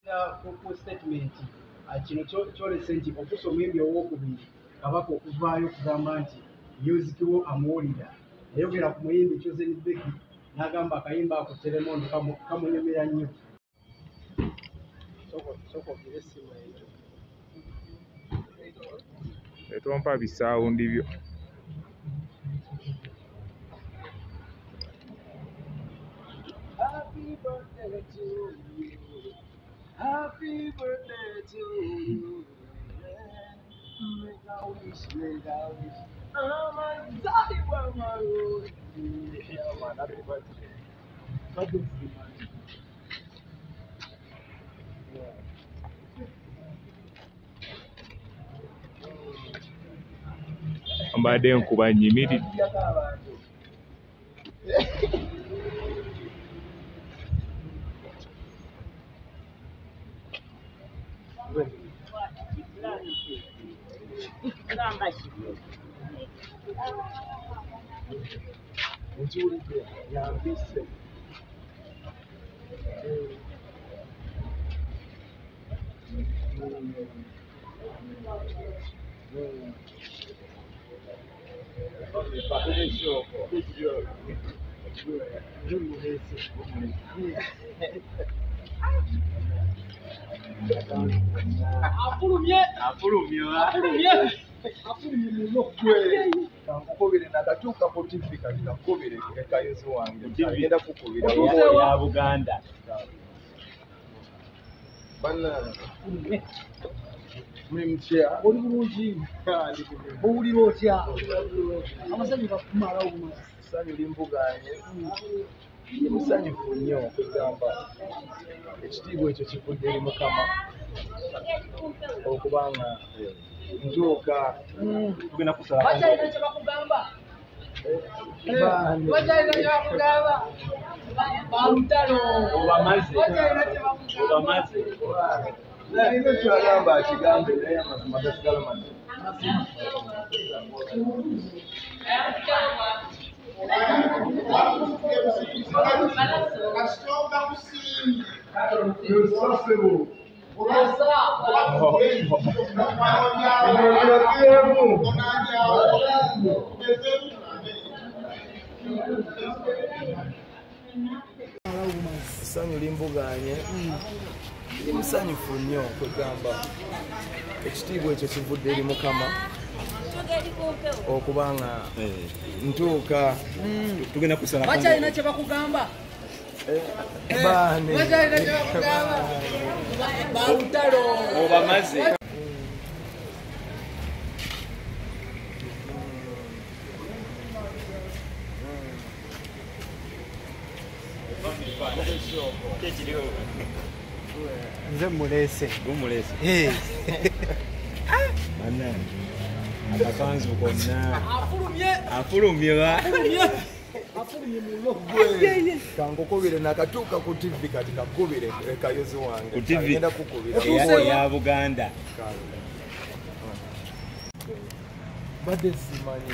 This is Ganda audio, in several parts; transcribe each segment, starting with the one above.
Ku statement kino kyolese nti okusa omwembi owookubiri Kabaka okuvaayo okugamba nti music wo amuwulira ayogera ku muyimbi Chosen Beki n'agamba akayimba ako Telemondo kamunyumira nnyo. Sokokire essimu eyo etompa bisawundi byo. Happy birthday to you. Happy birthday to you. Make a wish, make a wish. I'm a daddy for my road. Yeah, man, happy birthday. Birthday to you, man. Mbadde nkuba nnyimiridde. Kankubire nakatuuka ku TV kati kankubire ekayozo wange agenda kukubira ya Buganda. Bannange mumutya Oli bulungi. Owulira otya? Amasanyu gakumala obumala. essanyu limbuganye musanyufu nnyo okugamba ekitiibwa ekyo kivudde eri Mukama okubanga ntuuka tugenda kusala Bakyalina kye bakugamba? Bakyalina kye bakugamba? Balutalo. Bakyalina kye bakugamba? nalina kyagamba akigambe naye amazima gasigala mazima. Essanyu limbuganye ndi musanyufu nnyo okugamba ekitiibwa ekyo kivudde eri Mukama okubanga ntuuka tugenda kusala Bakyalina kye bakugamba? baane Bakyalina kye bakugamba? Balutalo. Obamaze. Nze mulese. Gumulese. Bannange. Akakanzu konna. Afulumye ba. afulumye mu lwogwe kankukubire nakatuuka ku TV kati kakubire ekayozo wange ku TV agenda kukubira ya Buganda badde simanyi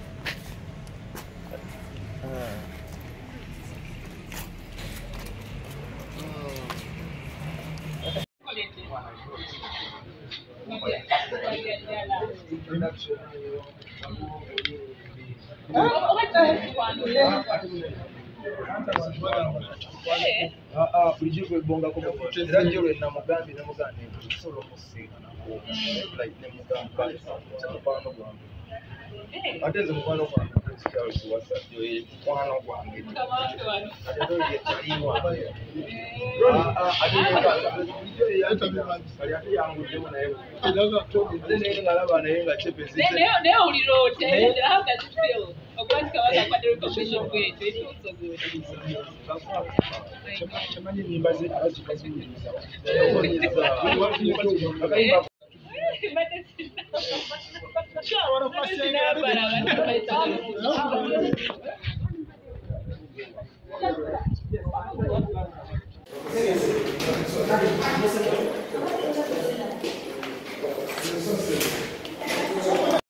bulijjo kwebongako era njo lwe namugambye nemugambye nsobola okusiika nemugamba mukwano gwange ate nze mukwano gwange mukwano gwange ate yanguddemu naye ngalaba naye nga Chamanyi nimba ze abazikaziyiriza.